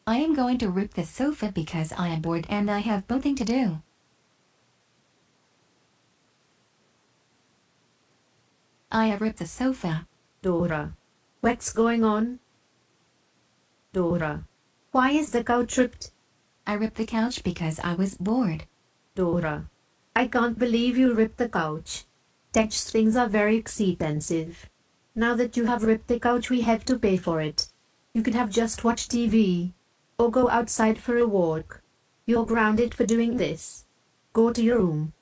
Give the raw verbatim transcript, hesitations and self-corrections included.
I am going to rip the sofa because I am bored and I have nothing to do. I have ripped the sofa. Dora. What's going on? Dora. Why is the couch ripped? I ripped the couch because I was bored. Dora. I can't believe you ripped the couch. Tech things are very expensive. Now that you have ripped the couch, we have to pay for it. You could have just watched T V. Or go outside for a walk. You're grounded for doing this. Go to your room.